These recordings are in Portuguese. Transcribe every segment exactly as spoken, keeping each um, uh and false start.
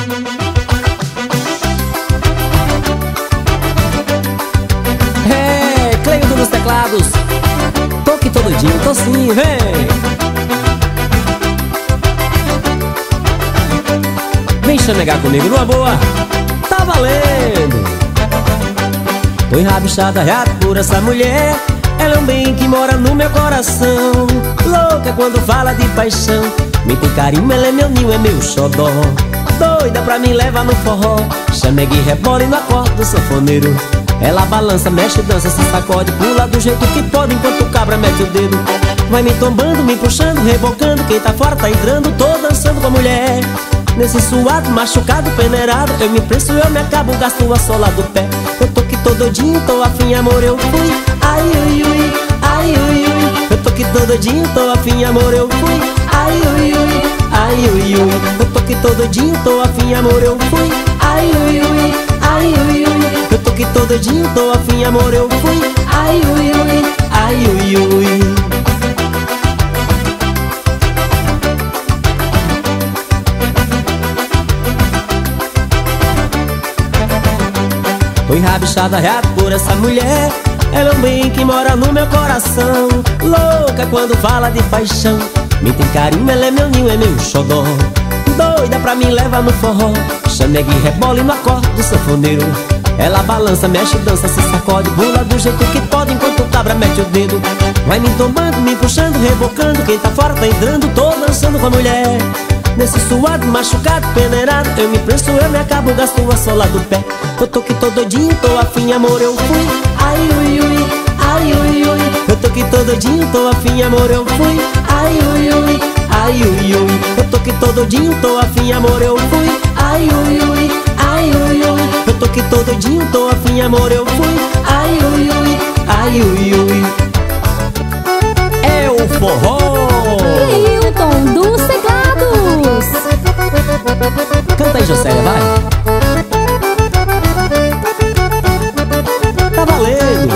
É, Cleilton nos teclados. Tô aqui todo dia, tô sim, vem. Vem chamegar comigo numa boa, tá valendo. Tô enrabixada já por essa mulher. Ela é um bem que mora no meu coração. Louca quando fala de paixão. Me tem carinho, ela é meu ninho, é meu xodó. Doida pra me levar no forró. Chamegue, rebola e no acorde do sanfoneiro. Ela balança, mexe, dança, se sacode, pula do jeito que pode enquanto o cabra mete o dedo. Vai me tombando, me puxando, rebocando. Quem tá fora tá entrando, tô dançando com a mulher. Nesse suado, machucado, peneirado, eu me preço, eu me acabo, gasto a sola do pé. Eu tô que tô doidinho, tô afim, amor, eu fui. Ai, ui, ui, ai, ui, ui. Eu tô que tô doidinho, tô afim, amor, eu fui. Ai, ui, ui, ai, ui, ui. Eu tô que tô doidinho, tô afim, amor, eu fui. Ai, ui, ui, ai, ui, ui. Eu tô que tô doidinho, tô afim, amor, eu fui. Ai, ui, ui, ai, ui, ui. Tô enrabixada já por essa mulher. Ela é um bem que mora no meu coração. Louca quando fala de paixão. Me tem carinho, ela é meu ninho, é meu xodó. Doida pra me levar no forró. Chamegue, rebola e no acorde do sanfoneiro. Ela balança, mexe, dança, se sacode, pula do jeito que pode enquanto o cabra mete o dedo. Vai me tombando, me puxando, rebocando. Quem tá fora tá entrando, tô dançando com a mulher. Nesse suado, machucado, peneirado, eu me preço, eu me acabo, gasto a sola do pé. Eu tô que tô doidinho, tô afim, amor, eu fui. Ai, ui, ui, ai, ui, ui. Eu tô que tô doidinho, tô afim, amor, eu fui. Ai, ui, ui, ai, ui, ui. Eu tô que tô doidinho, tô afim, amor, eu fui. Ai, ui, ui, ai, ui, ui. Eu tô que tô doidinho, tô afim, amor, eu fui. Ai, ui, ui, ai, ui, ui. É o forró Cleilton dos teclados. Canta aí, José, vai. Tá valendo.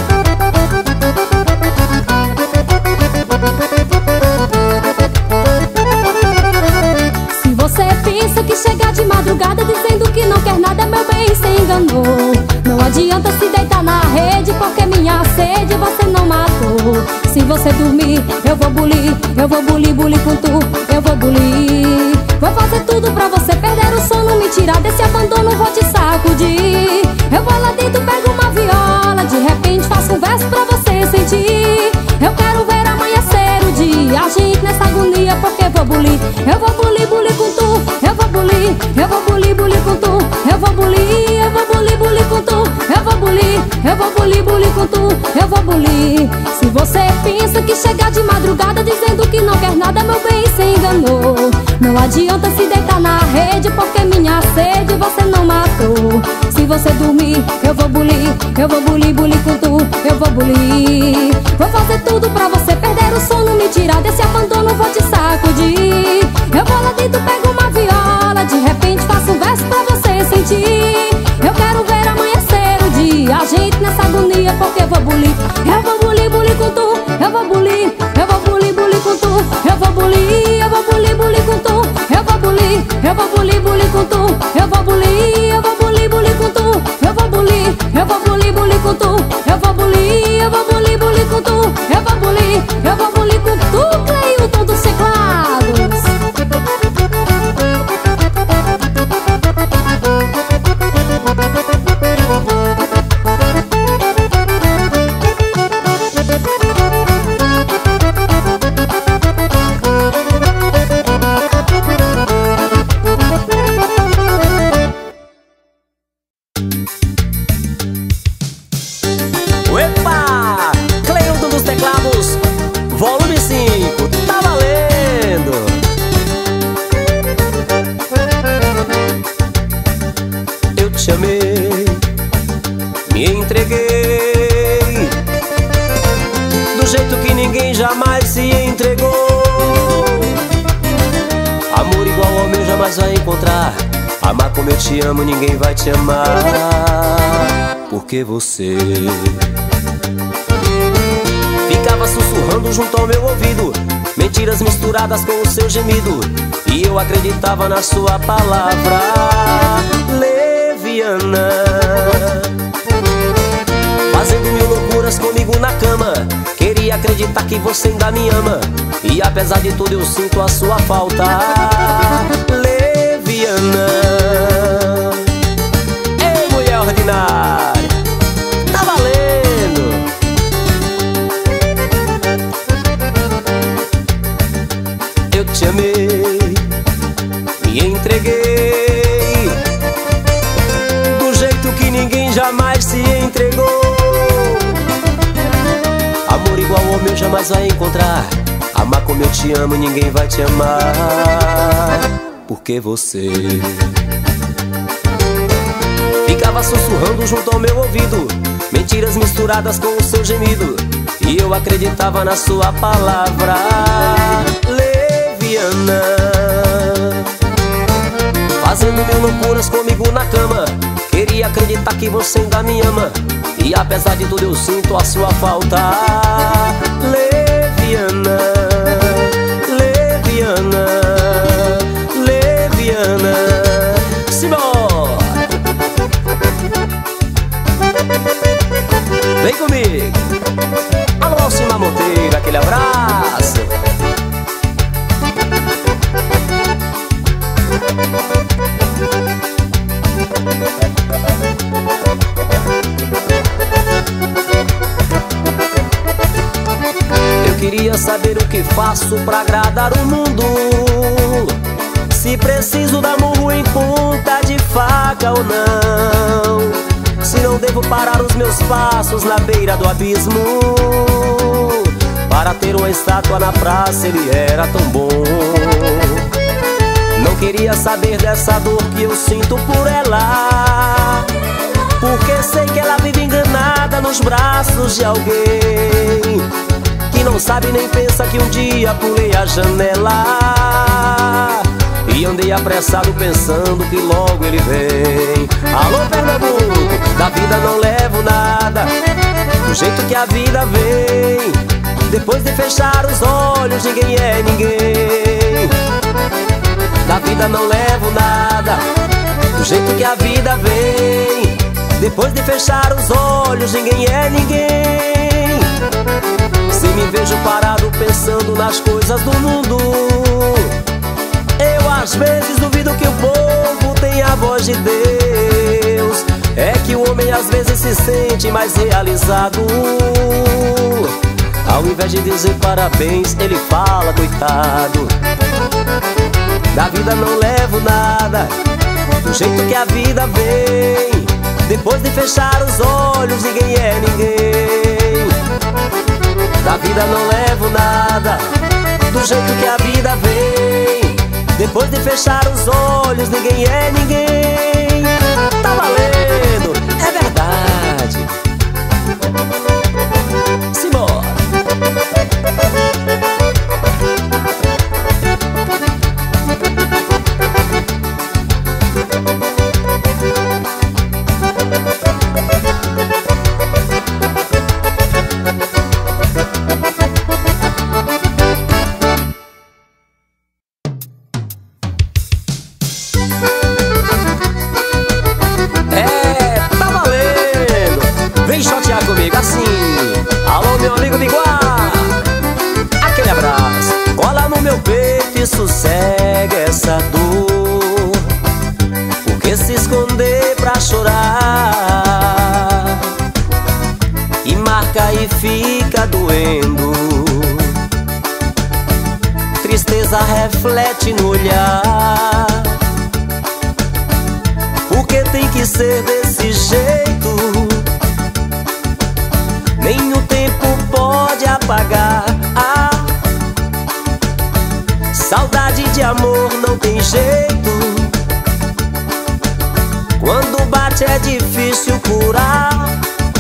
Se você pensa que chegar de madrugada dizendo que não quer nada, meu bem, se enganou. Não adianta se deitar na rede, porque minha sede você não matou. Se você dormir, eu vou bulir, eu vou bulir, bulir com tu, eu vou bulir. Vou fazer tudo pra você perder o sono, me tirar desse abandono, vou te sacudir. Eu vou lá dentro, pego uma viola, de repente faço um verso pra você sentir. Eu quero ver amanhecer o dia, a gente nessa agonia, porque vou bulir. Eu vou bulir, bulir com tu, eu vou bulir, eu vou bulir, bulir com tu, eu vou bulir, eu vou bulir, bulir com tu, eu vou bulir, eu vou bulir, bulir com tu, eu vou bulir. Se você pensa que chegar de madrugada dizendo que não quer nada, meu bem, se enganou. Não adianta se deitar na rede, porque minha sede você não matou. Se você dormir, eu vou bulir, eu vou bulir, bulir com tu, eu vou bulir. Vou fazer tudo pra você perder o sono, me tirar desse abandono, vou te sacudir. Eu vou lá dentro, pego uma viola, de repente faço um verso pra você sentir. Eu quero ver amanhecer o dia, a gente nessa agonia, porque vou bulir. Eu vou bulir, bulir com tu, eu vou bulir, eu vou bulir, bulir com tu, eu vou bulir, eu vou bulir, bulir com tu, eu vou bulir, eu vou bulir, bulir com tu, eu vou bulir, eu vou bulir, bulir com tu, eu vou bulir, eu vou bulir, bulir com tu, eu vou bulir, eu vou bulir, bulir com tu, eu vou bulir, eu vou bulir com tu, Cleilton dos teclados. Epa! Cleilton dos teclados, volume cinco, tá valendo! Eu te amei, me entreguei do jeito que ninguém jamais se entregou. Amor igual ao meu jamais vai encontrar. Amar como eu te amo, ninguém vai te amar. Porque você ficava sussurrando junto ao meu ouvido, mentiras misturadas com o seu gemido, e eu acreditava na sua palavra. leviana, fazendo mil loucuras comigo na cama. Queria acreditar que você ainda me ama, e apesar de tudo eu sinto a sua falta. Leviana, ei, mulher ordinária, tá valendo. Eu te amei, me entreguei do jeito que ninguém jamais se entregou. Amor igual ao meu jamais vai encontrar. Amar como eu te amo ninguém vai te amar. Porque você ficava sussurrando junto ao meu ouvido mentiras misturadas com o seu gemido, e eu acreditava na sua palavra. Leviana, fazendo mil loucuras comigo na cama. Queria acreditar que você ainda me ama, e apesar de tudo eu sinto a sua falta. Leviana, leviana, leviana, simbora. Vem comigo. Alô, Alcimar Monteiro, aquele abraço. Eu queria saber o que faço pra agradar o mundo, se preciso dar murro em ponta de faca ou não, se não devo parar os meus passos na beira do abismo. Para ter uma estátua na praça ele era tão bom. Não queria saber dessa dor que eu sinto por ela, porque sei que ela vive enganada nos braços de alguém que não sabe nem pensa que um dia pulei a janela e andei apressado pensando que logo ele vem. Alô, Pernambuco, da vida não levo nada, do jeito que a vida vem. Depois de fechar os olhos ninguém é ninguém. Da vida não levo nada, do jeito que a vida vem. Depois de fechar os olhos ninguém é ninguém. Se me vejo parado pensando nas coisas do mundo, eu às vezes duvido que o povo tem a voz de Deus. É que o homem às vezes se sente mais realizado. Ao invés de dizer parabéns, ele fala coitado. Da vida não levo nada, do jeito que a vida vem. Depois de fechar os olhos ninguém é ninguém. Da vida não levo nada, do jeito que a vida vem. Depois de fechar os olhos ninguém é ninguém. Tá valendo, é verdade. Simbora. Sossega essa dor, porque se esconder pra chorar e marca e fica doendo. Tristeza reflete no olhar, porque tem que ser desse jeito. Nem o tempo pode apagar a saudade de amor, não tem jeito. Quando bate é difícil curar,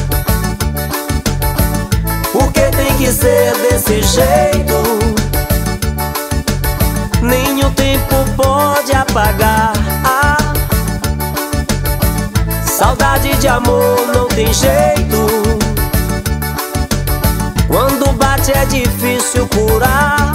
porque tem que ser desse jeito. Nem o tempo pode apagar a saudade de amor, não tem jeito. Quando bate é difícil curar.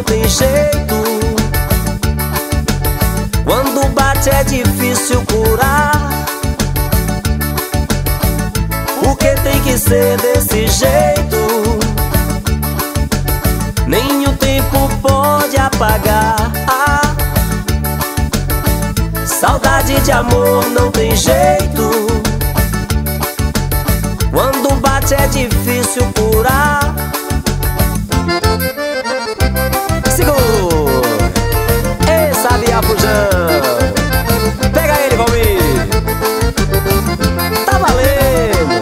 tem jeito. Quando bate é difícil curar, porque tem que ser desse jeito. Nem o tempo pode apagar. Saudade de amor não tem jeito. Quando bate é difícil curar. Segura! Ei, Sabia Fujão! Pega ele, Valmir! Tá valendo!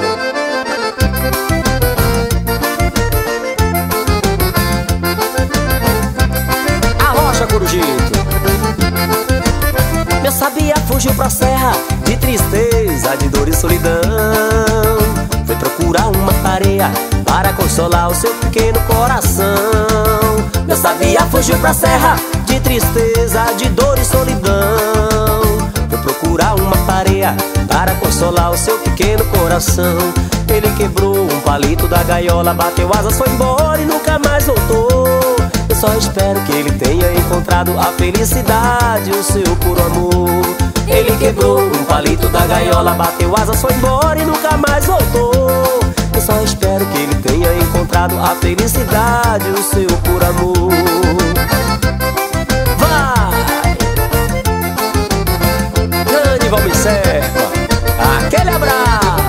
Arrocha, Corujito! Meu Sabia fugiu pra serra de tristeza, de dor e solidão. Foi procurar uma areia para consolar o seu pequeno coração. Meu Sabia fugiu pra serra de tristeza, de dor e solidão. Foi procurar uma areia para consolar o seu pequeno coração. Ele quebrou um palito da gaiola, bateu asas, foi embora e nunca mais voltou. Eu só espero que ele tenha encontrado a felicidade, o seu puro amor. Ele quebrou um palito da gaiola, bateu asas, foi embora e nunca mais voltou. Eu só espero que ele tenha encontrado a felicidade, o seu puro amor. Vai! Grande Valmir Serpa, aquele abraço!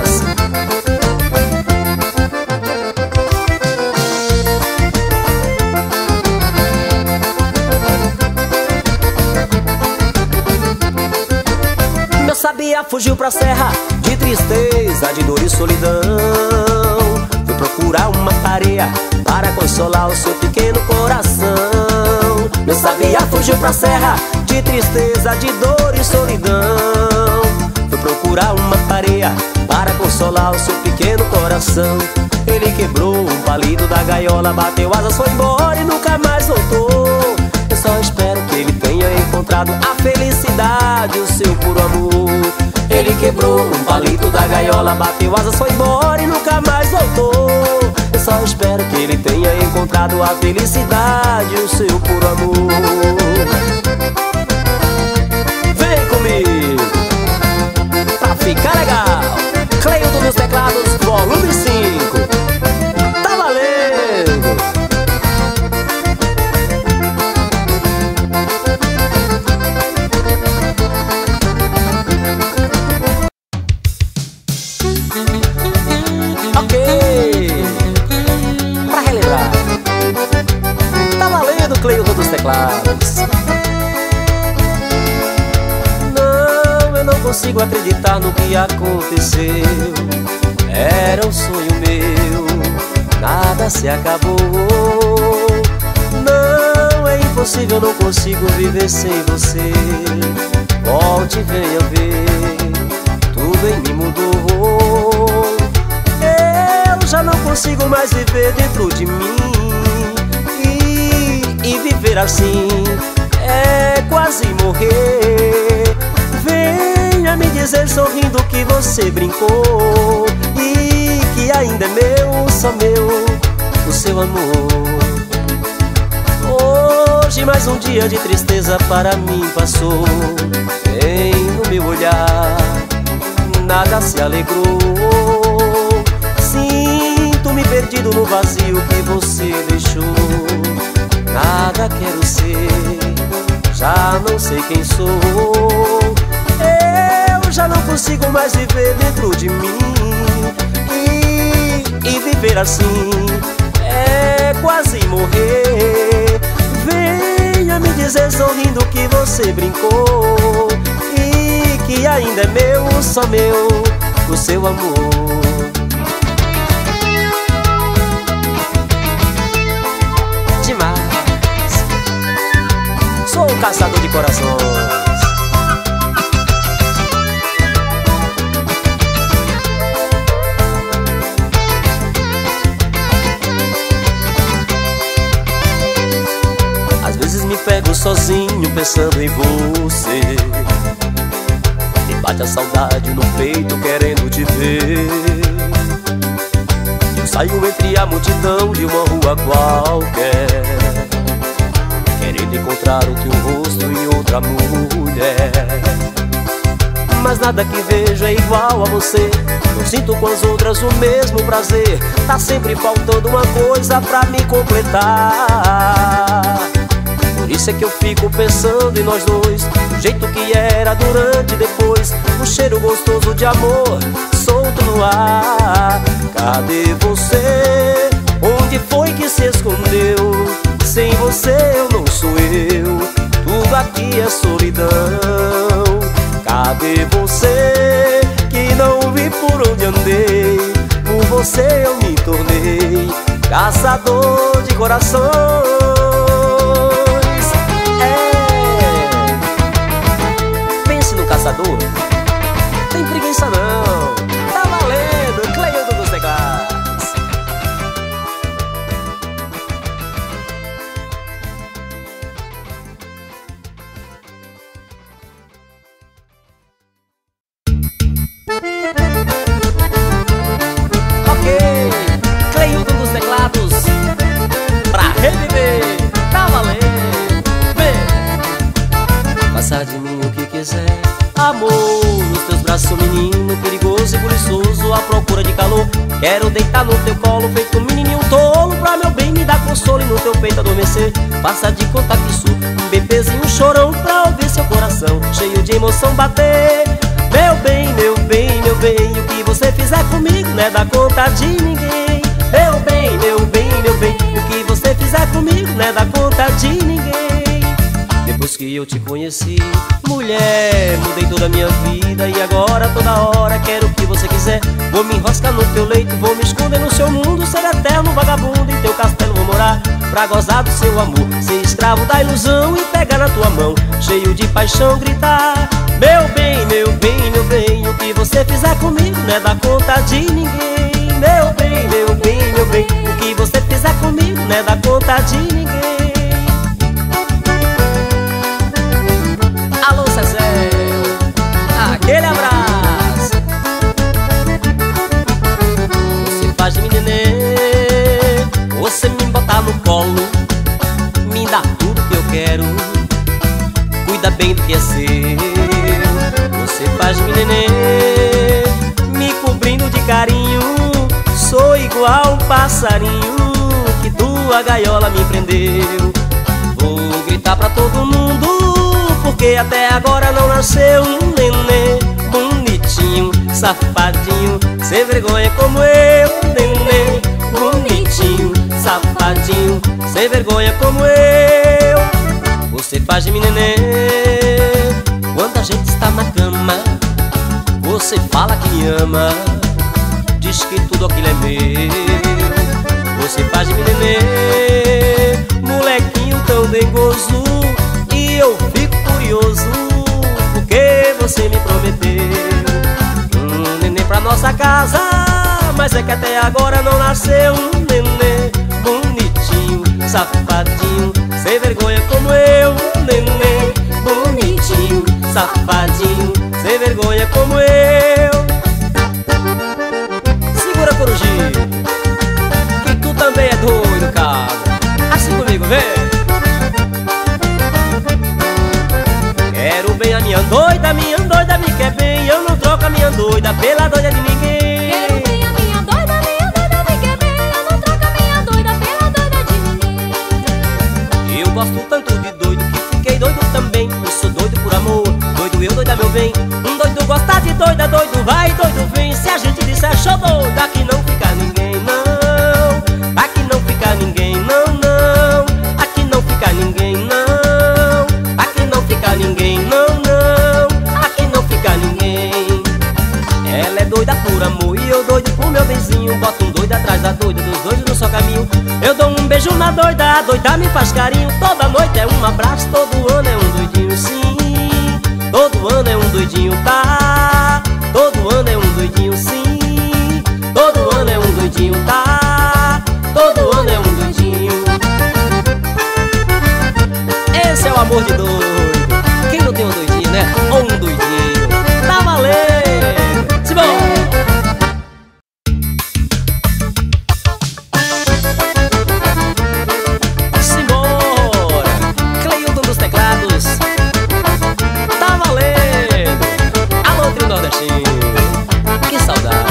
Sabia fugiu pra serra de tristeza, de dor e solidão. Foi procurar uma areia para consolar o seu pequeno coração. Meu Sabia fugiu pra serra de tristeza, de dor e solidão. Foi procurar uma areia para consolar o seu pequeno coração. Ele quebrou um palito da gaiola, bateu asas, foi embora e nunca mais voltou. Eu só espero que ele tenha encontrado a felicidade, o seu puro amor. Ele quebrou um palito da gaiola, bateu asas, foi embora e nunca mais voltou. Eu só espero que ele tenha encontrado a felicidade, o seu puro amor. Vem comigo pra ficar legal. Cleilton nos teclados, volume cinco. Tá valendo! Cleilton dos teclados. Não, eu não consigo acreditar no que aconteceu. Era um sonho meu, nada se acabou. Não, é impossível, não consigo viver sem você. Volte e venha ver, tudo em mim mudou. Eu já não consigo mais viver dentro de mim. E viver assim é quase morrer. Venha me dizer sorrindo que você brincou e que ainda é meu, só meu, o seu amor. Hoje mais um dia de tristeza para mim passou. Em no meu olhar nada se alegrou. Sinto-me perdido no vazio que você deixou. Nada quero ser, já não sei quem sou. Eu já não consigo mais viver dentro de mim. E, e viver assim é quase morrer. Venha me dizer sorrindo que você brincou e que ainda é meu, só meu, o seu amor. Sou um caçador de corações. Às vezes me pego sozinho pensando em você. Me bate a saudade no peito querendo te ver. Eu saio entre a multidão de uma rua qualquer. encontrar o teu rosto em outra mulher. Mas nada que vejo é igual a você. Não sinto com as outras o mesmo prazer. Tá sempre faltando uma coisa pra me completar. Por isso é que eu fico pensando em nós dois, do jeito que era durante e depois, o cheiro gostoso de amor solto no ar. Cadê você? Onde foi que se escondeu? Sem você eu não sou eu, tudo aqui é solidão. Cadê você? Que não vi por onde andei. Por você eu me tornei caçador de corações. É, pense no caçador, tem preguiça não. Tá valendo, Cleilton dos Teclados. De mim o que quiser, amor, nos teus braços, menino perigoso e buliçoso, à procura de calor. Quero deitar no teu colo, feito um menininho tolo, pra meu bem me dar consolo e no teu peito adormecer. Faça de conta que sou um bebezinho, um chorão, pra ouvir seu coração cheio de emoção bater. Meu bem, meu bem, meu bem, o que você fizer comigo não é dar conta de ninguém. Meu bem, meu bem, meu bem, o que você fizer comigo não é dar conta de ninguém. Depois que eu te conheci, mulher, mudei toda a minha vida. E agora, toda hora, quero o que você quiser. Vou me enroscar no teu leito, vou me esconder no seu mundo, ser eterno vagabundo, em teu castelo vou morar, pra gozar do seu amor, ser escravo da ilusão e pegar na tua mão, cheio de paixão, gritar: meu bem, meu bem, meu bem, o que você fizer comigo não é dar conta de ninguém. Meu bem, meu bem, meu bem, o que você fizer comigo não é dar conta de ninguém. Alô, Zezé, aquele abraço. Você faz de mim nenê, você me botar no colo, me dá tudo que eu quero, cuida bem do que é seu. Você faz de mim nenê, me cobrindo de carinho, sou igual um passarinho que tua gaiola me prendeu. Vou gritar pra todo mundo, porque até agora não nasceu um nenê bonitinho, safadinho, sem vergonha como eu. Nenê bonitinho, safadinho, sem vergonha como eu. Você faz de mim nenê, quando a gente está na cama, você fala que me ama, diz que tudo aquilo é meu. Você faz de mim nenê, molequinho tão dengoso, e eu fico curioso, porque você me prometeu um nenê pra nossa casa, mas é que até agora não nasceu um nenê bonitinho, safadinho, sem vergonha como eu. Nenê bonitinho, safadinho, sem vergonha como eu. Segura, Corujinho, que tu também é doido, cara. Assim comigo, vem. Quero bem a minha doida, minha doida me quer bem. Eu não troco a minha doida pela doida de ninguém. Quero bem a minha doida, minha doida me quer bem. Eu não troco a minha doida pela doida de ninguém. Eu gosto tanto de doido que fiquei doido também. Eu sou doido por amor, doido eu, doida meu bem. Um doido gosta de doida, doido vai, doido vem. Se a gente disser show doido, aqui não fica ninguém, não. Aqui não fica ninguém, não, não. Aqui não fica ninguém, não. Aqui não fica ninguém, não, não. Aqui não fica ninguém. Ela é doida por amor e eu doido por meu benzinho. Boto um doido atrás da doida, dos doidos no só caminho. Eu dou um beijo na doida, a doida me faz carinho. Toda noite é um abraço, todo ano é um doidinho, sim. Todo ano é um doidinho, tá? Todo ano é um doidinho, sim. Todo ano é um doidinho, tá? Todo ano é um doidinho. Esse é o amor de doido. Quem não tem um doidinho, né? Ou um doidinho. Tá valendo! Simão! Simbora! Cleilton nordestino, que saudades.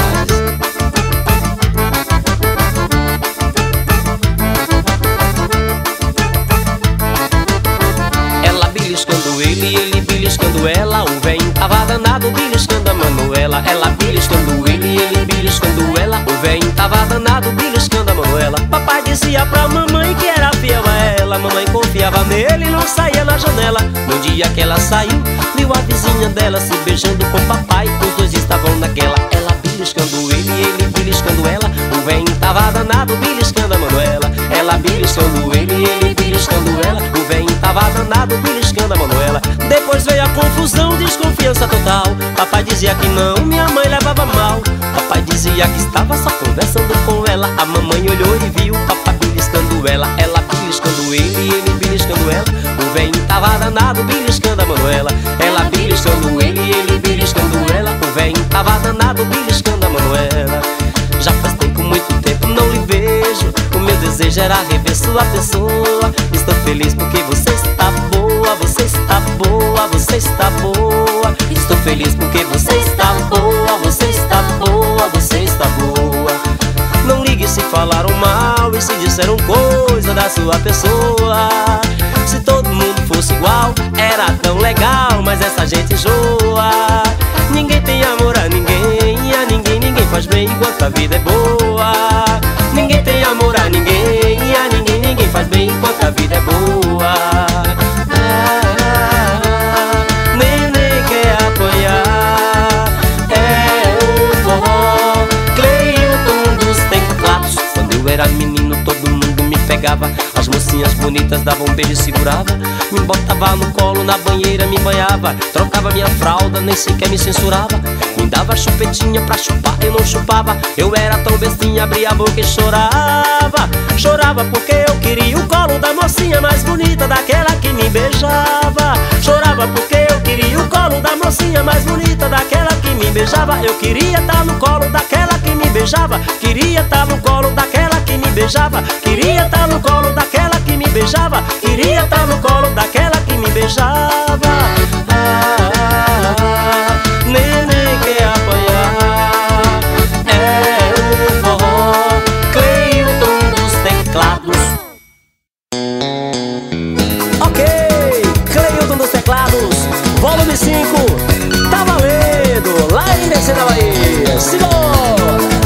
Ela beliscando ele, ele beliscando ela. O véi tava danado beliscando a Manuela. Ela beliscando ele, ele beliscando ela. O véi tava danado beliscando a Manuela. Papai dizia pra mamãe que era fiel a ela. Mamãe confiava nele e não saía na janela. No dia que ela saiu, viu a vizinha dela se beijando com papai. Os dois estavam naquela. Ela beliscando ele, ele beliscando ela. O véi tava danado beliscando a Manuela. Ela beliscando ele, ele beliscando ela. O véi tava danado beliscando a Manuela. Depois veio a confusão, desconfiança total. Papai dizia que não, minha mãe levava mal. Papai dizia que estava só conversando com ela. A mamãe olhou e viu papai beliscando ela. Ela beliscando ele, ele beliscando ela. O véi tava danado beliscando a Manuela. Ela beliscando ele, ele beliscando ela. O véi tava danado beliscando a Manuela. Já faz tempo, muito tempo não lhe vejo. O meu desejo era rever sua pessoa. Estou feliz porque você está boa. Você está boa, você está boa. Estou feliz porque você está boa. Você está boa, você está boa. Não ligue se falaram mal e se disseram coisa da sua pessoa. Se todo mundo fosse igual, era tão legal. Mas essa gente enjoa. Ninguém tem amor a ninguém, e a ninguém ninguém faz bem enquanto a vida é boa. Ninguém tem amor a ninguém, e a ninguém ninguém faz bem enquanto a vida é boa. Ah, neném quer apanhar, é o forró, Cleilton dos teclados. Quando eu era menino todo mundo me pegava. As mocinhas bonitas davam um beijo e segurava. Me botava no colo, na banheira me banhava. Trocava minha fralda, nem sequer me censurava. Me dava chupetinha pra chupar, eu não chupava. Eu era tão bestinha, abria a boca e chorava. Chorava porque eu queria o colo da mocinha mais bonita, daquela que me beijava. Chorava porque eu queria o colo da mocinha mais bonita, daquela que me beijava. Eu queria estar no colo daquela que me beijava. Queria estar no colo daquela que me beijava. Queria estar no colo daquela que me beijava. Queria estar no colo daquela que me beijava. Ah, ah, ah, neném quer apanhar, é o forró, Cleilton dos teclados. Ok, Cleilton dos teclados, volume cinco, tá valendo, lá em Descer da Bahia. Simbora!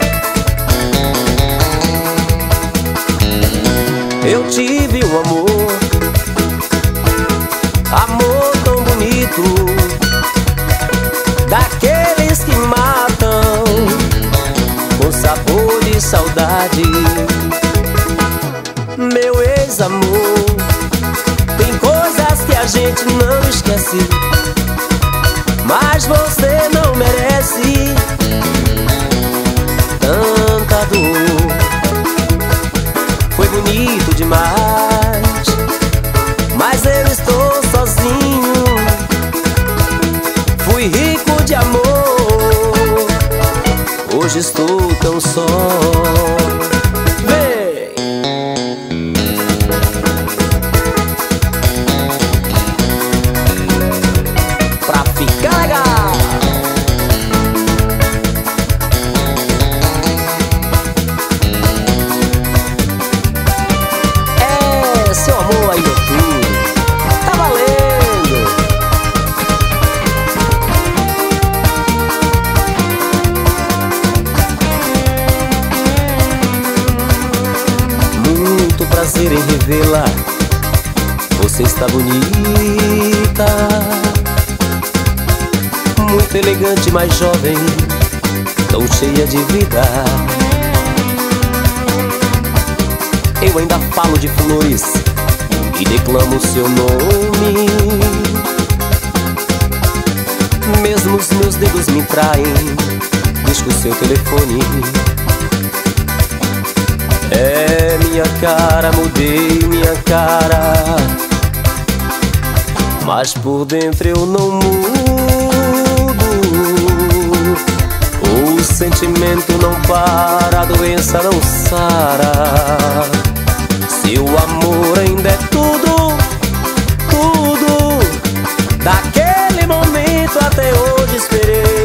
Eu tive um amor, amor tão bonito, daqueles que matam com sabor de saudade. Meu ex-amor, tem coisas que a gente não esquece, mas você não merece tanta dor. Foi bonito demais, mas eu estou sozinho. Fui rico de amor, hoje estou tão só. Vem! Pra ficar legal! É, seu amor aí, doutor, tá valendo! Muito prazer em revê-la. Você está bonita, muito elegante, mais jovem, tão cheia de vida. Eu ainda falo de flores e declamo seu nome. Mesmo os meus dedos me traem, busco seu telefone. É minha cara, mudei minha cara, mas por dentro eu não mudo. O sentimento não para, a doença não sara. Seu amor ainda é tudo, tudo. Daquele momento até hoje esperei.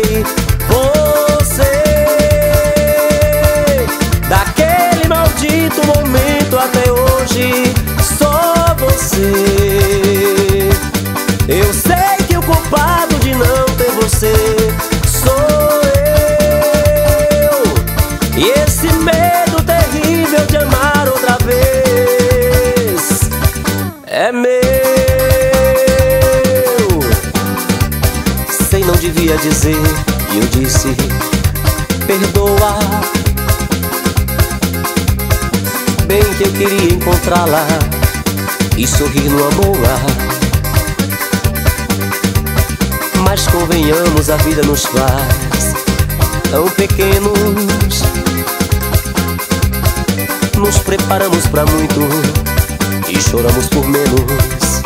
não devia dizer. E eu disse: perdoa. Bem que eu queria encontrá-la e sorrir numa boa. Mas convenhamos, a vida nos faz tão pequenos. Nos preparamos pra muito e choramos por menos.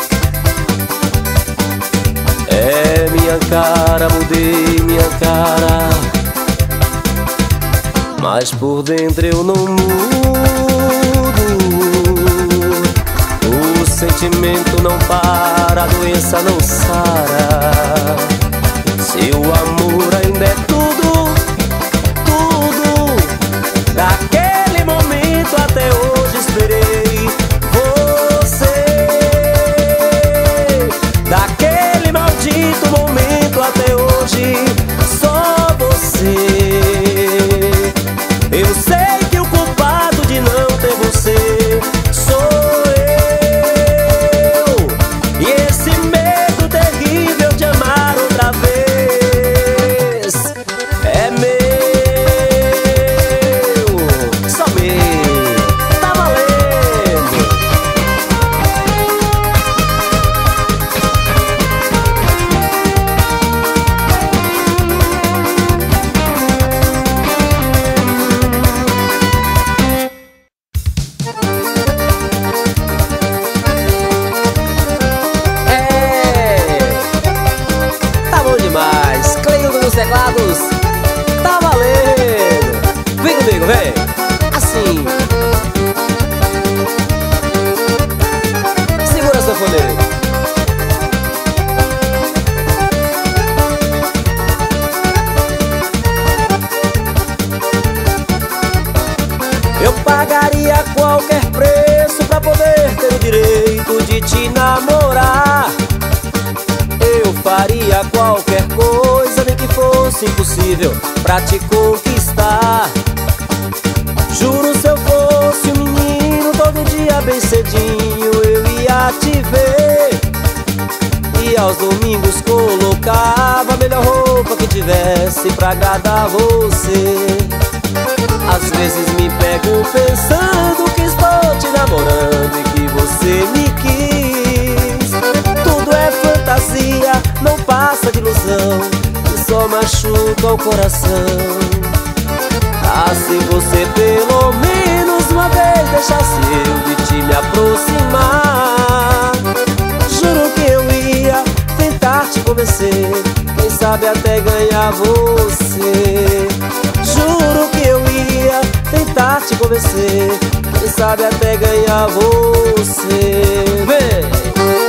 É minha cara, mudei minha cara, mas por dentro eu não mudo. O sentimento não para, a doença não sara. Seu amor ainda é tudo, tudo. Daquele momento até hoje esperei você. Daquele maldito momento até hoje só você. Eu sei que o culpado de não ter você sou eu. E esse medo terrível de amar outra vez é meu, só meu. Tá valendo. Teclados, tá valendo. Vem comigo, vem. Assim. Segura a sanfoneira. Eu pagaria qualquer preço pra poder ter o direito de te namorar. Eu faria qualquer coisa, nem que fosse impossível, pra te conquistar. Juro, se eu fosse um menino, todo dia bem cedinho eu ia te ver. E aos domingos colocava a melhor roupa que tivesse pra agradar você. Às vezes me pego pensando que estou te namorando e que você me quis. Tudo é fantasia, não passa de ilusão, e só machuca o coração. Ah, se você pelo menos uma vez deixasse eu de te me aproximar. Juro que eu ia tentar te convencer, quem sabe até ganhar você. Juro que eu ia tentar te convencer, quem sabe até ganhar você. Vem!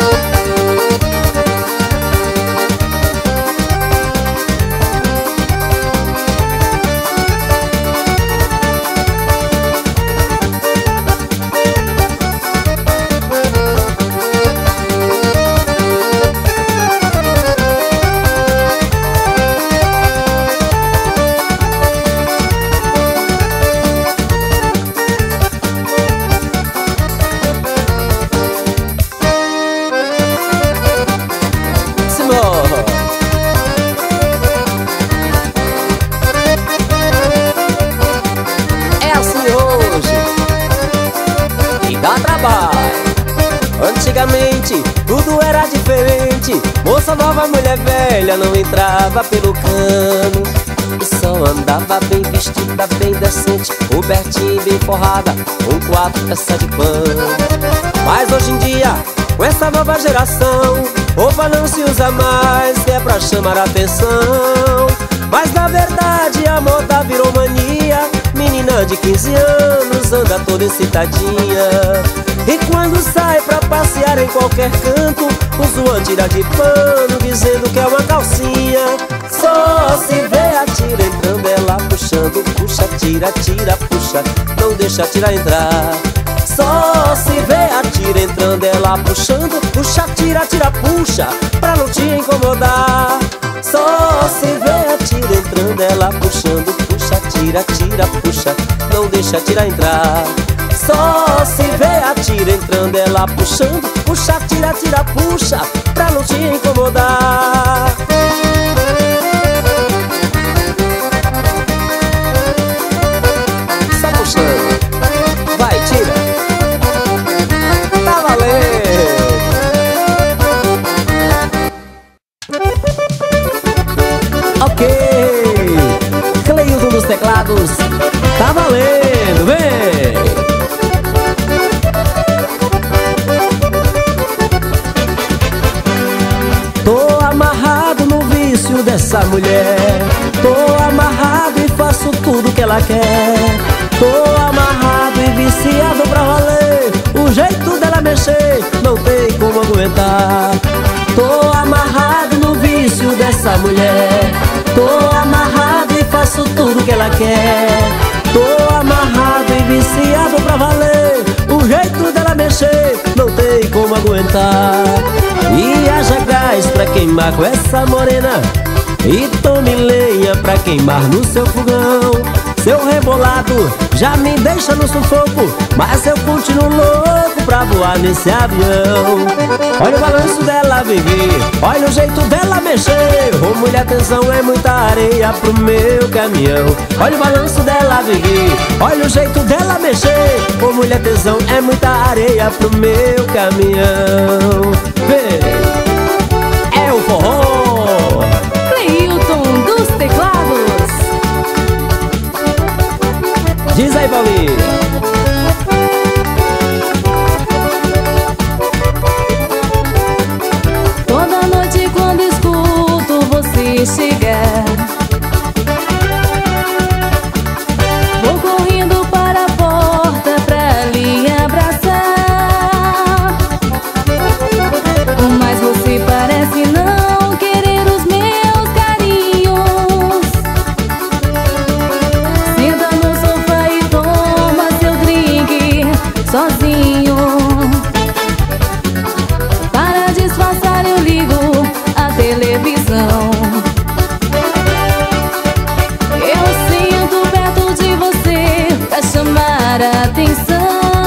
Antigamente tudo era diferente, moça nova, mulher velha não entrava pelo cano. E só andava bem vestida, bem decente, cobertinha e bem forrada, com quatro peças de pano. Mas hoje em dia, com essa nova geração, roupa não se usa mais, que é pra chamar a atenção. Mas na verdade a moda virou mania, menina de quinze anos anda toda excitadinha. E quando sai pra passear em qualquer canto, usa uma tira de pano, dizendo que é uma calcinha. Só se vê a tira entrando, ela puxando, puxa, tira, tira, puxa, não deixa a tira entrar. Só se vê a tira entrando, ela puxando, puxa, tira, tira, puxa, pra não te incomodar. Só se vê a tira entrando, ela puxando, puxa, tira, tira, puxa, não deixa a tira entrar. Só se vê a tira entrando, ela puxando, puxa, tira, tira, puxa, pra não te incomodar. ok. Cleilton dos teclados, tá valendo, vem. Tô amarrado no vício dessa mulher, tô amarrado e faço tudo que ela quer. Tô amarrado e viciado pra valer, o jeito dela mexer não tem como aguentar. Tô amarrado no vício dessa mulher, tô amarrado e faço tudo que ela quer. Tô amarrado e viciado pra valer, o jeito dela mexer não tem como aguentar. E haja gás pra queimar com essa morena, e tome lenha pra queimar no seu fogão. Seu rebolado já me deixa no sufoco, mas eu continuo louco pra voar nesse avião. Olha o balanço dela, Vivi, olha o jeito dela mexer. Ô mulher, atenção, é muita areia pro meu caminhão. Olha o balanço dela, Vivi, olha o jeito dela mexer. Ô mulher, atenção, é muita areia pro meu caminhão. Vê, é o forró. Cleilton dos teclados. Diz aí, Paulinho. Toda noite quando escuto você chegar, vou correndo para a porta pra lhe abraçar. Mas você parece não querer os meus carinhos. Senta no sofá e toma seu drink sozinho. Para disfarçar eu ligo a televisão. Eu sinto perto de você pra chamar a atenção.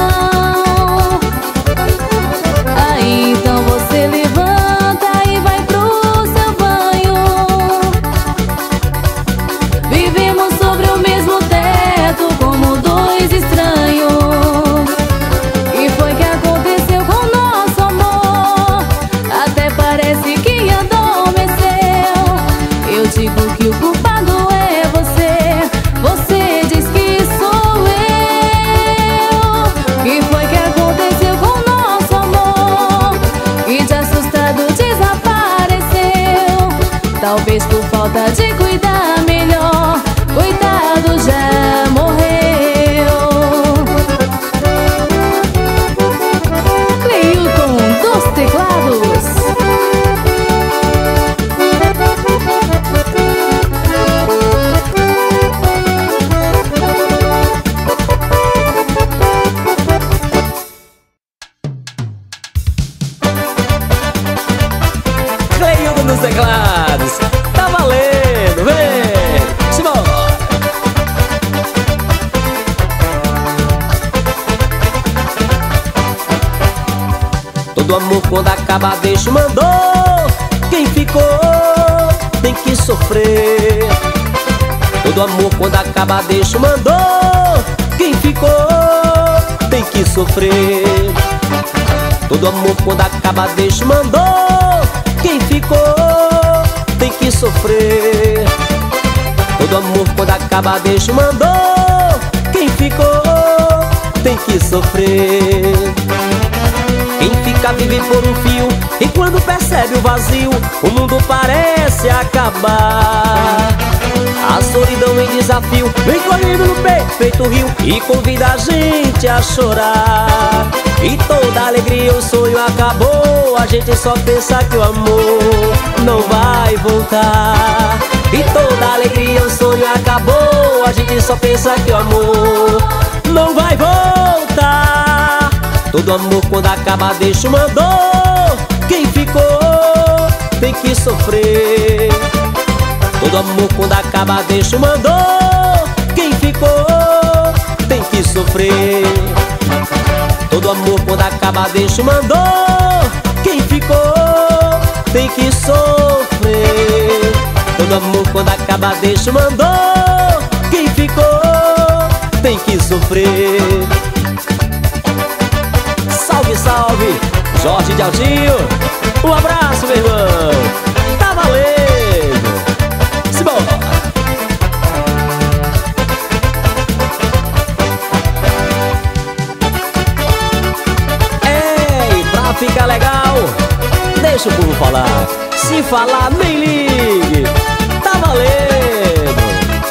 Aí então você levanta e vai pro seu banho. Vivemos sobre o mesmo teto como dois estranhos. E foi que aconteceu com nosso amor, até parece que adormeceu. Eu digo que o culpado é você, você diz que sou eu. Que foi que aconteceu com nosso amor, e de assustado desapareceu. Talvez por falta de cuidar melhor, coitado já morreu. Cleilton dos teclados. Cleilton dos teclados, tá valendo, vem, simbora. Todo amor quando acaba deixa o mandou, quem ficou tem que sofrer. Todo amor quando acaba deixa o mandou, quem ficou tem que sofrer. Todo amor quando acaba deixa o mandou, quem ficou tem que sofrer. Todo amor quando acaba deixa o mandou, quem ficou tem que sofrer. Quem fica vive por um fio, e quando percebe o vazio, o mundo parece acabar. A solidão em desafio vem correndo no peito, feito rio, e convida a gente a chorar. E toda alegria o sonho acabou, a gente só pensa que o amor não vai voltar. E toda alegria o sonho acabou, a gente só pensa que o amor não vai voltar. Todo amor quando acaba deixa o mandou, quem ficou tem que sofrer. Todo amor quando acaba deixa o mandou, quem ficou tem que sofrer. Todo amor quando acaba deixa o mandou, quem ficou tem que sofrer. Todo amor quando acaba deixa o mandou, quem ficou tem que sofrer. Salve, salve, Jorge de Aldinho, um abraço, meu irmão, tá valendo, simbora. falar. Se falar, nem ligue. Tá valendo.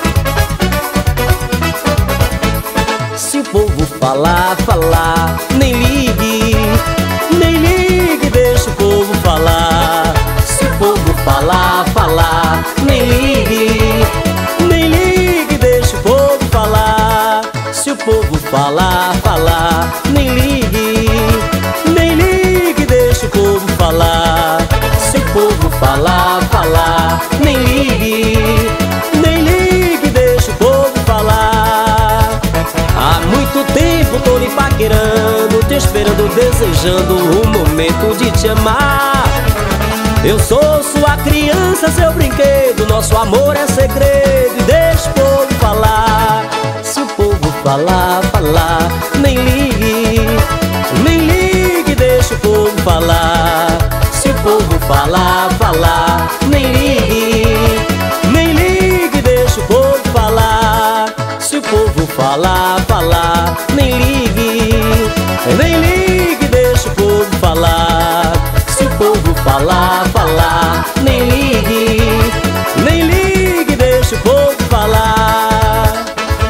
Se o povo falar, falar, nem ligue. Nem ligue, deixa o povo falar. Se o povo falar, falar, nem ligue. Nem ligue, deixa o povo falar. Se o povo falar, falar, nem ligue. Nem ligue, deixa o povo falar. Se o povo falar, falar, nem ligue. Nem ligue, deixa o povo falar. Há muito tempo tô lhe paquerando, te esperando, desejando um momento de te amar. Eu sou sua criança, seu brinquedo, nosso amor é segredo. E deixa o povo falar. Se o povo falar, falar, nem ligue. Nem ligue, deixa o povo falar. Se o povo falar, falar, nem ligue. Nem ligue, deixa o povo falar. Se o povo falar, falar, nem ligue. Nem ligue, deixa o povo falar. Se o povo falar, falar, nem ligue. Nem ligue, deixa o povo falar.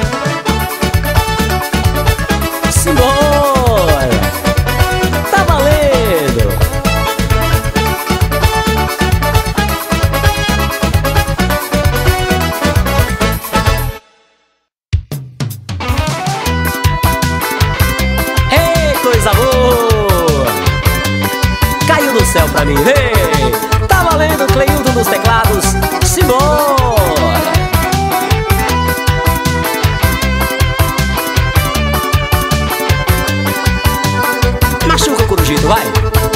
Simbora, tá valendo. Ei, coisa boa, caiu do céu pra mim, vem. Tá valendo, Cleilton dos teclados. Simbora. Machuca o corujito, vai.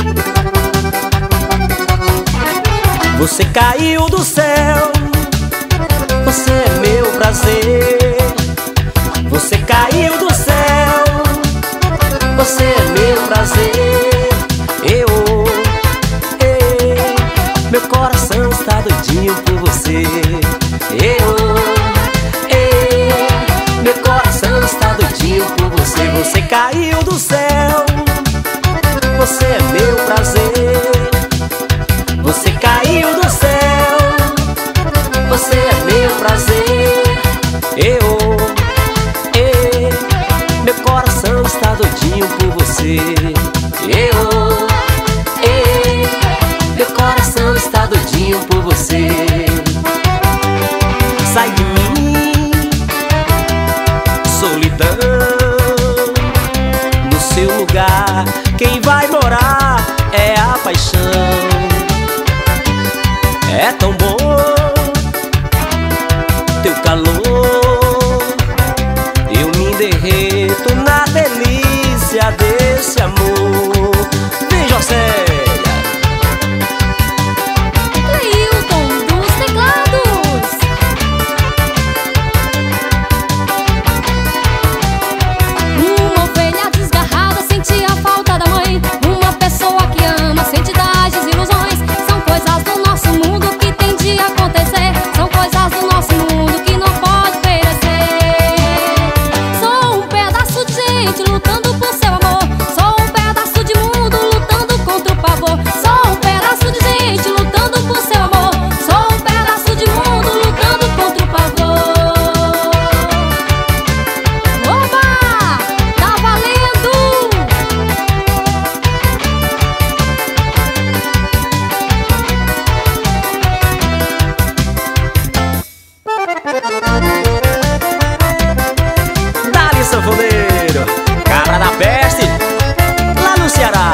Você caiu do céu, você é meu prazer. Você caiu do céu, você é meu prazer. Eu, ei, meu coração está doidinho por você. Eu, ei, meu coração está doidinho por você. Você caiu do céu, você é meu prazer. Você caiu do céu, você é meu prazer. Eu, ei, meu coração está doidinho por você. Eu, ei, meu coração está doidinho por você. Sai de mim, solidão. No seu lugar, quem vai morar é a paixão. É tão bom teu calor, eu me derreto na delícia desse amor. Vem, Jocélia. Cleilton dos teclados. Uma ovelha desgarrada sentia a falta da mãe. Uma pessoa que ama sente das desilusões. São coisas do nosso mundo que tem de acontecer. São coisas do nosso mundo que não pode perecer. Sou um pedaço de gente lutando por seu amor. Sou um pedaço de mundo lutando contra o pavor. Sou um pedaço de gente lutando por seu amor. Sou um pedaço de mundo lutando contra o pavor. Oba! Tá valendo! Dali, sanfoneiro, cabra da peste, lá no Ceará.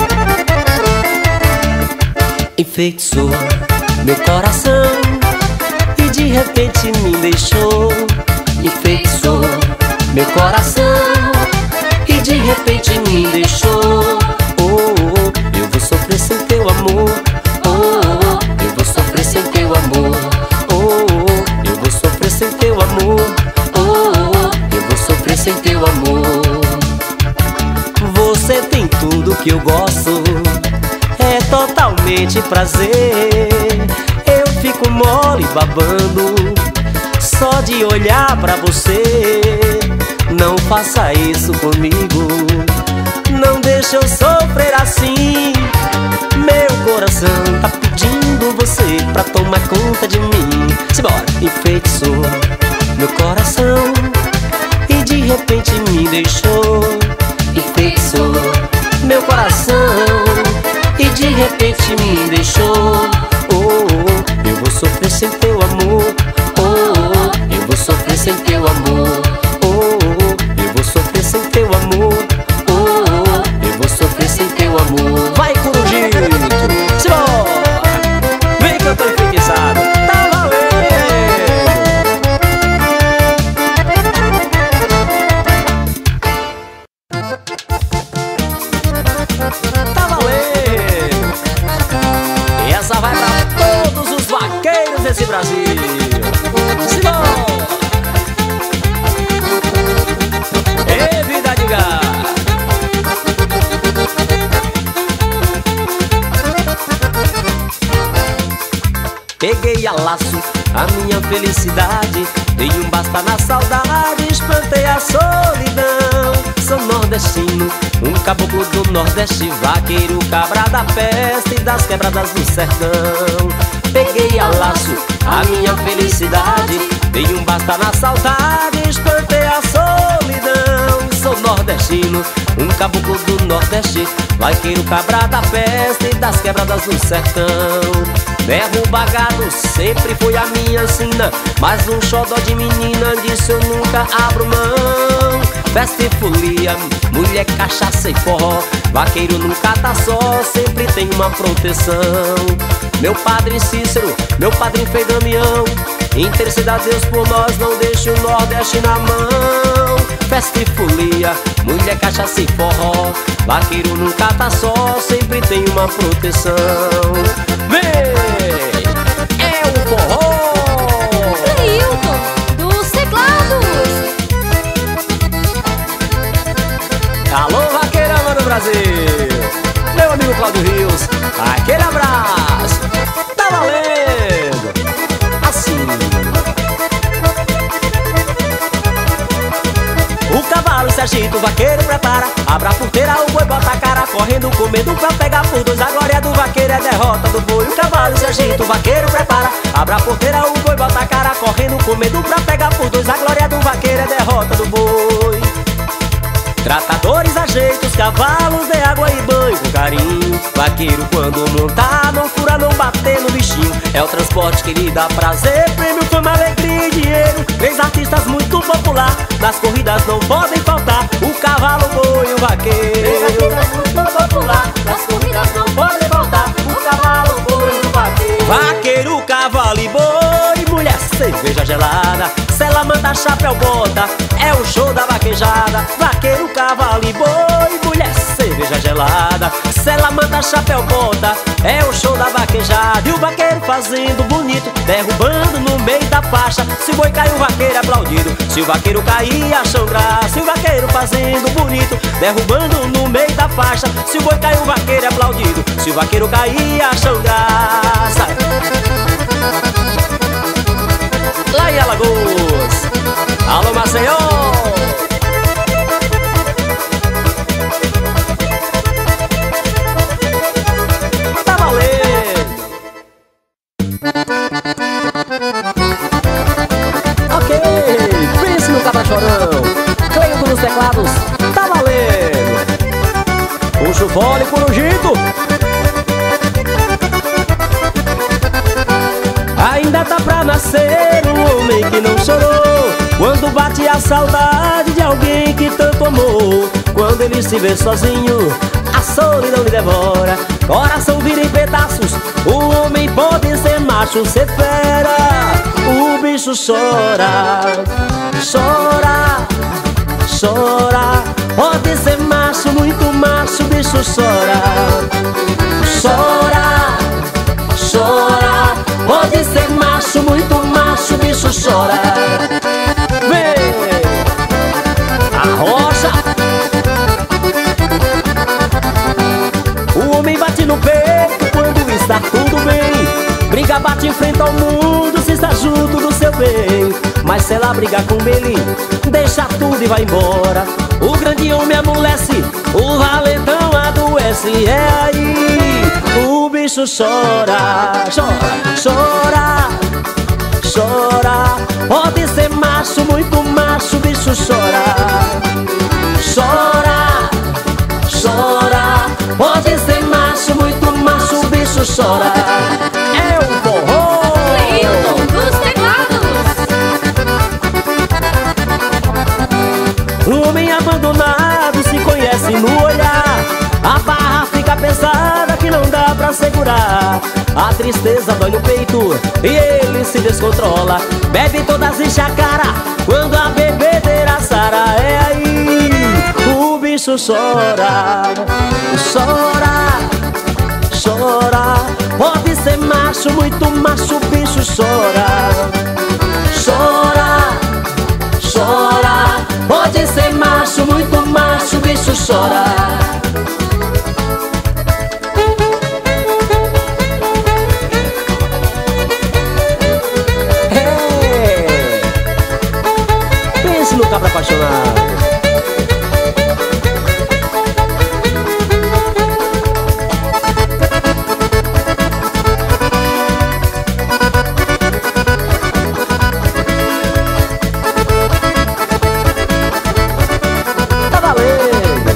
Enfeitiçou meu coração e de repente me deixou. Enfeitiçou meu coração e de repente me deixou. Oh, oh, eu vou sofrer sem teu amor. Oh, oh, eu vou sofrer sem teu amor. Oh, oh, eu vou sofrer sem teu amor. Oh, oh, eu vou sofrer sem teu amor. Você tem tudo que eu gosto, é totalmente prazer. Eu fico mole babando só de olhar pra você. Não faça isso comigo, não deixe deixou sofrer assim. Meu coração tá pedindo você pra tomar conta de mim. Simbora! Enfeitiçou meu coração e de repente me deixou. Enfeitiçou meu coração e de repente me deixou. Oh, oh, eu vou sofrer sem teu amor. Oh, oh, eu vou sofrer sem teu amor. Oh, oh, eu vou sofrer sem teu amor. Oh, oh, eu vou sofrer sem teu amor. Vai, Corujito! Simbora! Vem que eu tô enfeitiçado. Tá valendo! Tá valendo! E essa vai pra todos os vaqueiros desse Brasil. Simbora! Ê, vida de gato! Peguei a laço a minha felicidade, dei um basta na saudade, espantei a solidão. Sou nordestino, um caboclo do Nordeste, vaqueiro, cabra da peste e das quebradas do sertão. Peguei a laço a minha felicidade, dei um basta na saudade, espantei a solidão. Sou nordestino, um caboclo do Nordeste, vaqueiro, cabra da peste e das quebradas do sertão. Derruba gado sempre foi a minha sina, mas um xodó de menina disso eu nunca abro mão. Festa e folia, mulher, cachaça e forró, vaqueiro nunca tá só, sempre tem uma proteção. Meu padre Cícero, meu padre Frei Damião, interceda a Deus por nós, não deixe o Nordeste na mão. Festa e folia, mulher, cachaça e forró, vaqueiro nunca tá só, sempre tem uma proteção. Vem! É o forró! Cleilton, dos teclados. Alô, vaqueirama do Brasil! Meu amigo Cláudio Rios, aquele abraço! Tá valendo! Assim. O cavalo se agita, o vaqueiro prepara, abre a porteira, o boi bota a cara, correndo com medo pra pegar por dois. A glória do vaqueiro é derrota do boi. O cavalo se agita, o vaqueiro prepara, abre a porteira, o boi bota a cara, correndo com medo pra pegar por dois. A glória do vaqueiro é derrota do boi. Tratadores ajeitam os cavalos, dê água e banho com carinho. Vaqueiro quando montar, não fura, não bater no bichinho. É o transporte que lhe dá prazer, prêmio, fama, alegria e dinheiro. Três artistas muito popular, nas corridas não podem faltar o cavalo, o boi e o vaqueiro. Três artistas muito popular, nas corridas não podem faltar o cavalo, o boi e o vaqueiro. Vaqueiro, cavalo e boi, mulher, cerveja gelada, sela, manta, chapéu, bota, é o show da vaquejada. Vaqueiro, cavalo e boi, mulher, cerveja gelada, sela, manta, chapéu, bota, é o show da vaquejada. E o vaqueiro fazendo bonito, derrubando no meio da faixa. Se o boi cai, o vaqueiro é aplaudido, se o vaqueiro cair, acham graça. E o vaqueiro fazendo bonito, derrubando no meio da faixa. Se o boi cai, o vaqueiro é aplaudido, se o vaqueiro cair, acham graça. Lá em Alagoas, alô Maceió. Tá valendo. Ok, Príncipe no Cabra Chorão, Cleilton nos teclados, tá valendo. Puxa o fole, Corujito. Ainda tá pra nascer um homem que não chorou, quando bate a saudade de alguém que tanto amou. Quando ele se vê sozinho, a solidão lhe devora, coração vira em pedaços. O homem pode ser macho, ser fera, o bicho chora, chora, chora. Pode ser macho, muito macho, o bicho chora, chora, chora. Pode ser macho, muito macho, o bicho chora. Vem! Arrocha! O homem bate no peito quando está tudo bem. Briga, bate em frente ao mundo, se está junto do seu bem. Mas Mas se ela brigar com ele, deixa tudo e vai embora. O grande homem amolece, o valentão adoece. É aí, o bicho chora, chora, chora, chora. Pode ser macho, muito macho, o bicho chora. Chora, chora. Pode ser macho, muito macho, o bicho chora. É o forró Cleilton dos teclados. O homem abandonado se conhece no olhar. A barra fica pesada que não dá pra segurar. A tristeza dói no peito e ele se descontrola. Bebe todas enche a cara quando a bebedeira sara. É aí, o bicho chora, chora, chora. Pode ser macho, muito macho, o bicho chora. Chora, chora. Pode ser macho, muito macho, o bicho chora. No cabra apaixonado. Tá valendo.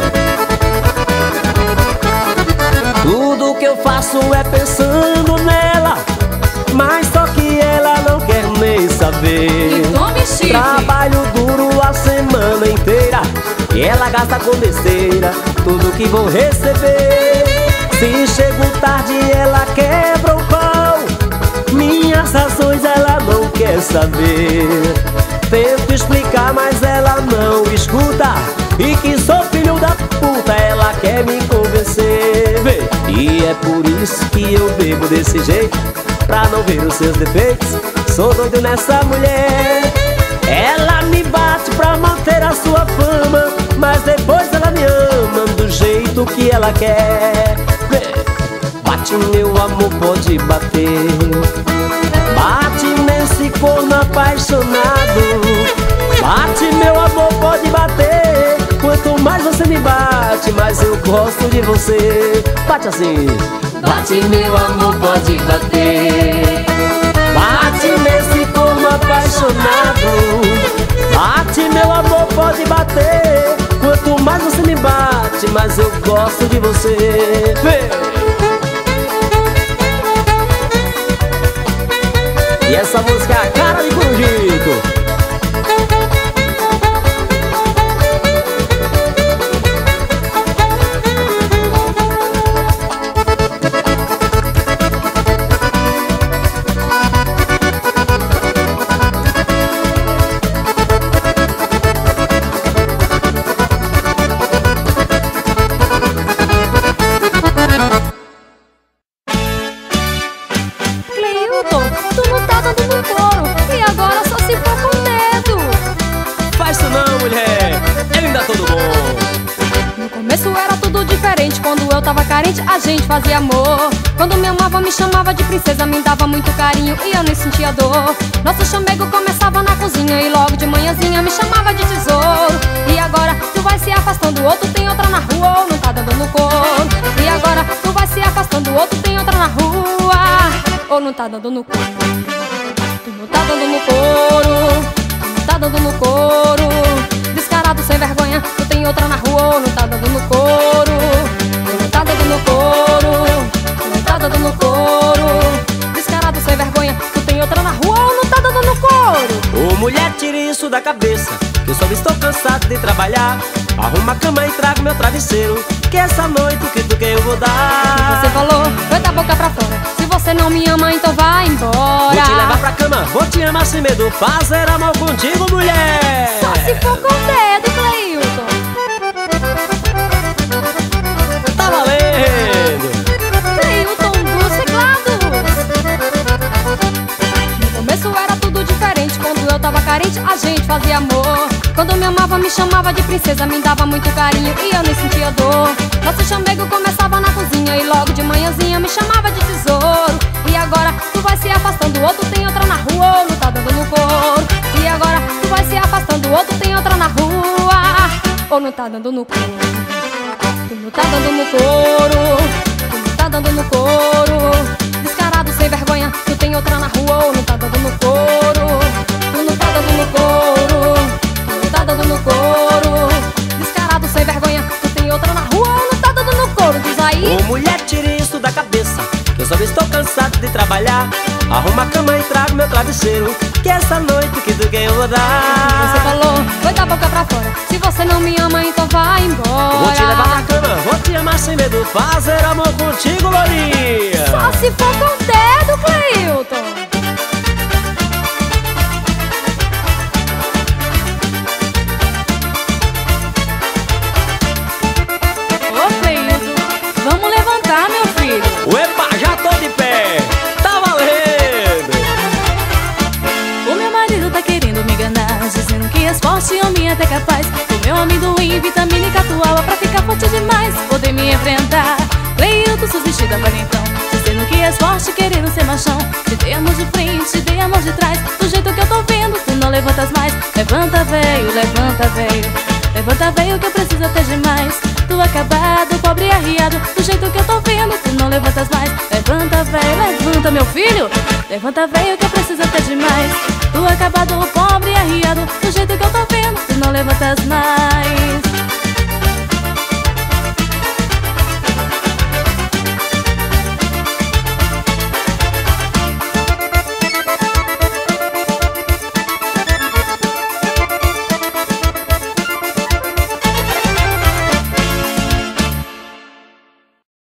Tudo que eu faço é pensando nela, mas só que ela não quer nem saber. Trabalho duro a semana inteira e ela gasta com besteira tudo que vou receber. Se chego tarde ela quebra o pau, minhas razões ela não quer saber. Tento explicar mas ela não escuta, e que sou filho da puta ela quer me convencer. Vê? E é por isso que eu bebo desse jeito, pra não ver os seus defeitos. Sou doido nessa mulher. Ela me bate pra manter a sua fama, mas depois ela me ama do jeito que ela quer. Bate meu amor, pode bater. Bate nesse corno apaixonado. Bate meu amor, pode bater. Quanto mais você me bate, mais eu gosto de você. Bate assim. Bate meu amor, pode bater. Bate nesse corno apaixonado. Bate meu amor, pode bater. Quanto mais você me bate, mais eu gosto de você. Vê. E essa música é a cara de Corujito. Tu não tá dando no couro e agora só se for com o dedo. Faz isso não, mulher, ele ainda todo bom. No começo era tudo diferente, quando eu tava carente a gente fazia amor. Quando me amava me chamava de princesa, me dava muito carinho e eu nem sentia dor. Nosso chamego começava na cozinha e logo de manhãzinha me chamava de tesouro. E agora tu vai se afastando, outro tem outra na rua ou não tá dando no couro. E agora tu vai se afastando, outro tem outra na rua ou não tá dando no couro. Tu não tá dando no couro, tu não tá dando no couro. Descarado sem vergonha, tu tem outra na rua ou não tá dando no couro. Tu não tá dando no couro, tu não tá dando no couro. Descarado sem vergonha, tu tem outra na rua ou não tá dando no couro. Ô mulher, tire isso da cabeça, que eu só estou cansado de trabalhar. Arruma a cama e traga meu travesseiro, que essa noite o que tu quer eu vou dar. Você falou, foi da boca pra fora. Se você não me ama, então vai embora. Vou te levar pra cama, vou te amar sem medo, fazer amor contigo, mulher. Só se for com o dedo, Cleilton. Tá valendo. Cleilton dos teclados. No começo era tudo diferente, quando eu tava carente a gente fazia amor. Quando me amava me chamava de princesa, me dava muito carinho e eu nem sentia dor. Nosso chamego começava na cozinha e logo de manhãzinha me chamava de tesouro. E agora tu vai se afastando, outro tem outra na rua ou não tá dando no couro. E agora não tá dando no couro. Tu não tá dando no couro, tu não tá dando no couro. Descarado, sem vergonha, tu tem outra na rua ou não tá dando no couro. Tu não tá dando no couro, tu não tá dando no couro. Descarado, sem vergonha, tu tem outra na rua ou não tá dando no couro. Diz aí. Ô mulher, tire isso da cabeça, que eu só estou cansado de trabalhar. Arruma a cama e traga meu travesseiro, que essa noite que tu quer eu vou dar. Você falou, foi da boca pra fora. Se você não me ama, então vai embora. Vou te levar na cama, vou te amar sem medo, fazer amor contigo, lourinha. Só se for com o dedo, Cleilton. Ô Cleilton, vamos levantar, meu filho. Uepa, já tô de pé, tá valendo. O meu marido tá querendo me enganar, dizendo que és forte e homem até capaz. O meu amendoim, vitamina e catuaba pra ficar forte demais, poder me enfrentar. Cleilton, seus vestidos aparentam, dizendo que és forte, querendo ser machão. Te dei amor de frente, te dei amor de trás. Do jeito que eu tô vendo, tu não levantas mais. Levanta, veio, levanta, veio. Levanta, veio, que eu preciso até demais. Tu acabado, pobre e arriado. Do jeito que eu tô vendo, tu não levantas mais. Levanta, veio, levanta, meu filho. Levanta, veio, que eu preciso até demais. Tu acabado, pobre e arriado. Do jeito que eu tô vendo, tu não levantas mais.